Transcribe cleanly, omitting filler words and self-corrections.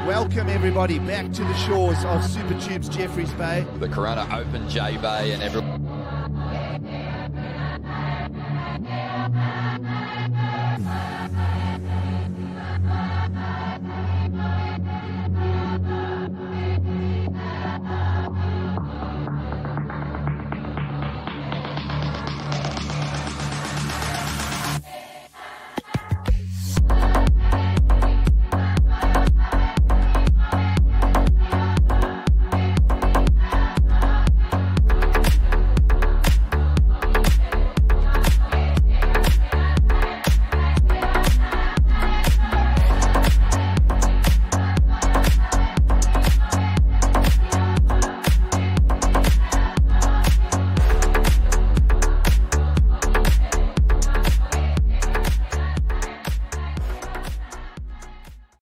welcome everybody back to the shores of Super Tubes Jeffreys Bay. The Corona Open J Bay and everyone.